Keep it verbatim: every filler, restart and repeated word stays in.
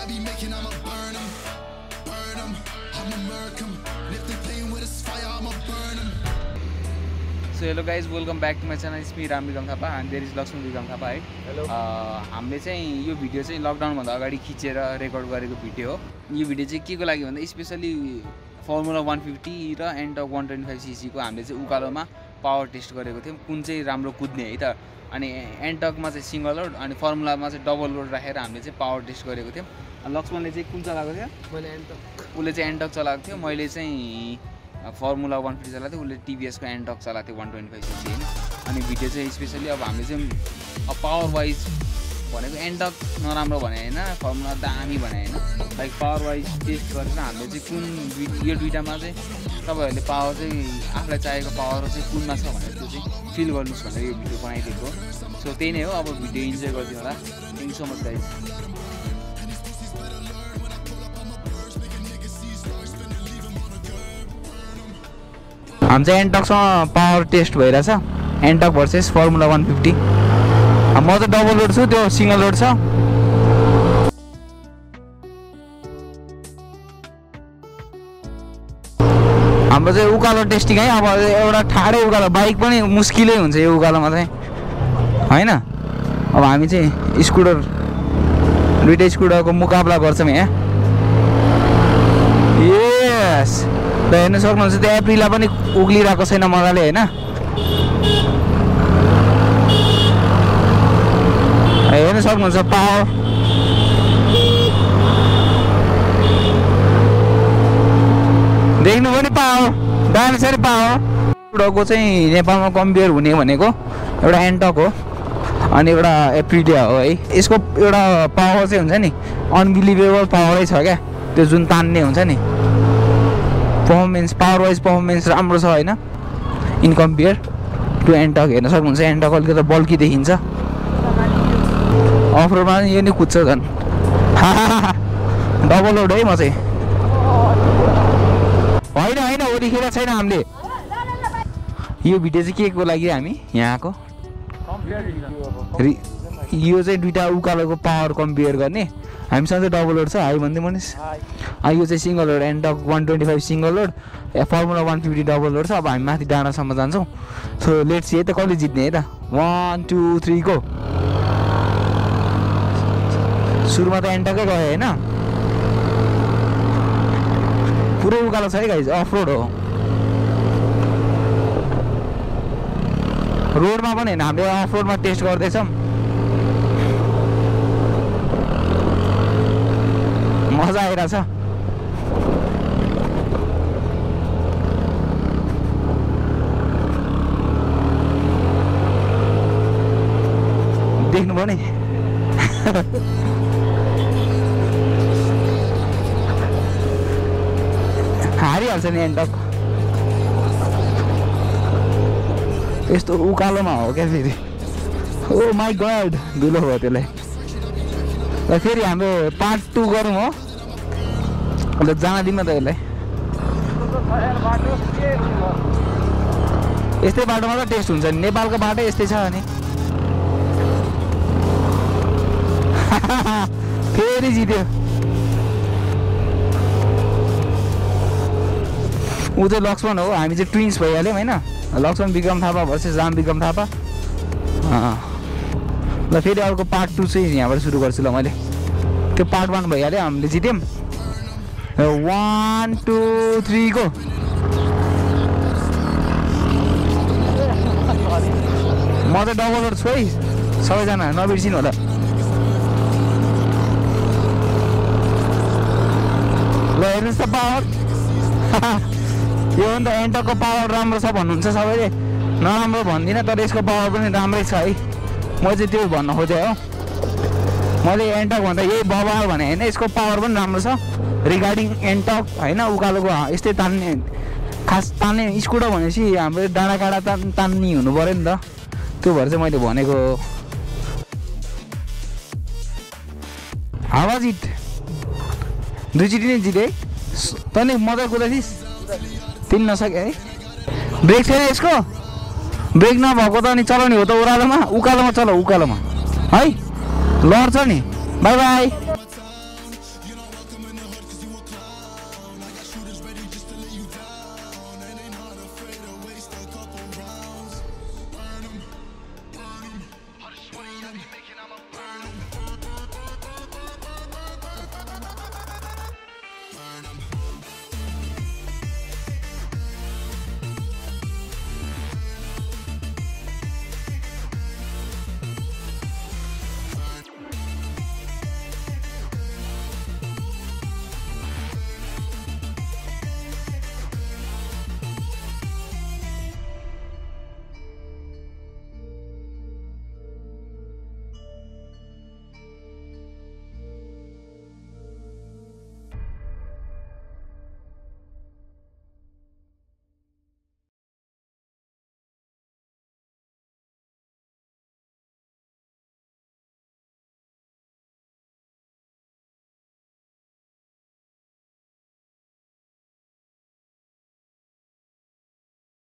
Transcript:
So hello guys, welcome back to my channel. It's me Ram Bigam Thapa and there is Lakshman Bigam Thapa है. Hello. हामीले चाहिँ यो video चाहिँ lockdown भन्दा अगाडि खिचेर रेकर्ड गरेको भिडियो हो. यो भिडियो चाहिँ के को लागि भन्दा स्पेशली फर्मुला one fifty र एन्टक one twenty-five C C को हामीले चाहिँ उकालोमा पावर टेस्ट गरेको थियौं. कुन चाहिँ राम्रो कुद्ने है त. अनि एन्टकमा चाहिँ सिंगल लोड अनि फर्मुलामा चाहिँ डबल लोड राखेर हामीले चाहिँ पावर टेस्ट गरेको थियौं. लक्ष्मणले चाहिँ कुन चलाएको थियो? मैले एन्टक. उले चाहिँ एन्टक चलाएको थियो. मैले चाहिँ फर्मुला one fifty चलाएको थियो. उसले टिभीएस को एन्टक चलाएको थियो one twenty-five C C हैन. अनि भिडियो चाहिँ स्पेशली अब हामीले चाहिँ अब पावर वाइज भनेको एन्टक नराम्रो भने हैन, फर्मुला दामी भने हैन. लाइक पावर वाइज टेस्ट गरेर हामीले चाहिँ कुन यो दुईटामा चाहिँ तपाईहरुले पावर चाहिँ आफुलाई चाहिएको पावर चाहिँ कुनमा छ भनेर त्यो चाहिँ फिल गर्नुस् भनेर यो भिडियो बनाइदिएको. सो त्यही नै हो. अब भिडियो इन्जोय गर्दिनु होला. Thank you so much guys. हम चाहिँ एन्टकसँग पावर टेस्ट भइरहेछ. Ntorq versus formula one fifty. म चाहिँ डबल लोड छु, त्यो सिंगल लोड छ. हाम्रो चाहिँ उकालो टेस्टिङ है. अब एउटा ठाडै उकालो बाइक पनि मुस्किलै हुन्छ यो उकालोमा चाहिँ हैन. अब हामी चाहिँ स्कुटर दुईटै स्कुटरको मुकाबला गर्छौँ यहाँ. यस ल हेर्न सक्नुहुन्छ त्यो एप्रिलला पनि उक्लिरहेको छैन मजाले हैन. हेर्न सक्नुहुन्छ पावर देख्नु पनि पावर दामी छ नि. पावर एउटाको चाहिँ नेपालमा कम्पेयर हुने भनेको एउटा एन्टक हो अनि एउटा एप्रिलिया हो है. यसको एउटा पावर चाहिँ हुन्छ नि अनबिलिभेबल पावरै छ क्या. त्यो जुन तान्ने हुन्छ नि पर्फर्मेन्स पावर वाइज पर्फर्मेन्स राम्रो छ हैन इन कम्पेयर टु एन्टक. हेर्न सक्नुहुन्छ एन्टक अलिकति बल्की देखिन्छ. अफ रोडमा यो नि कुद्छ झन्. डबल लोड है म चाहिँ होइन होइन ओरिखेर छैन हामीले. यो भिडियो चाहिँ के को लागि हामी यहाँ आएको यो चाहिँ दुईटा उकालोको पावर कम्पेयर गर्ने. हामीसँग चाहिँ डबल लोड छ हाई भन्दै मनिस. यो चाहिँ single load Ntorq one twenty-five single load formula one fifty double load छ. अब हामी माथि डाँडासम्म जान्छौँ. सो लेट्स सी है त कसले जित्ने है त. one two three को सुरुमा त एन्टकै गयो हैन. पुरै उकालो छ है गाइस. अफ रोड हो. रोडमा पनि हैन हामीले अफ रोडमा टेस्ट गर्दैछौँ. मजा आइरहेछ. देख्नु भयो नि हारिहाल्छ नि एन्टक. यस्तो उकालोमा हो क्या फेरि. ओ माई गड धुलो भयो त्यसलाई. र फेरि हाम्रो पार्ट टू गरौँ हो. अन्त जान दिनु त यसलाई. यस्तै बाटोमा त टेस्ट हुन्छ नि. नेपालको बाटो यस्तै छ अनि फेरि जित्यो. ऊ चाहिँ लक्ष्मण हो. हामी चाहिँ ट्विन्स भइहाल्यौँ होइन. लक्ष्मण बिक्रम थापा भर्सेस राम बिक्रम थापा. ल फेरि अर्को पार्ट टू चाहिँ यहाँबाट सुरु गर्छु ल मैले. त्यो पार्ट वान भइहाल्यो हामीले जित्यौँ. वान टू थ्री को म चाहिँ डबल लोड छु है सबैजना नबिर्सिनु होला. ल हेर्नुहोस् त पावर. यो हो नि त एन्टकको पावर राम्रो छ भन्नुहुन्छ सबैले. नराम्रो भन्दिनँ तर यसको पावर पनि राम्रै छ है. म चाहिँ त्यो भन्न खोजेँ हो. मैले एन्टक भन्दा यही बबाल भने होइन. यसको पावर पनि राम्रो छ रिगार्डिङ एन्टक होइन. उकालोको यस्तै तान्ने खास तान्ने स्कुटर भनेपछि हाम्रो डाँडा काँडा तान् तान्ने हुनु पऱ्यो नि त. त्यो भएर चाहिँ मैले भनेको. हावा जित दुईचोटि नै जिते है. तैँले मजा कुदाइथिस् तिन नसके है. ब्रेक छैन यसको. ब्रेक नभएको त अनि चलाउने हो त ओह्रालोमा. उकालोमा चलाऊ उकालोमा है. लड्छ नि. Bye by.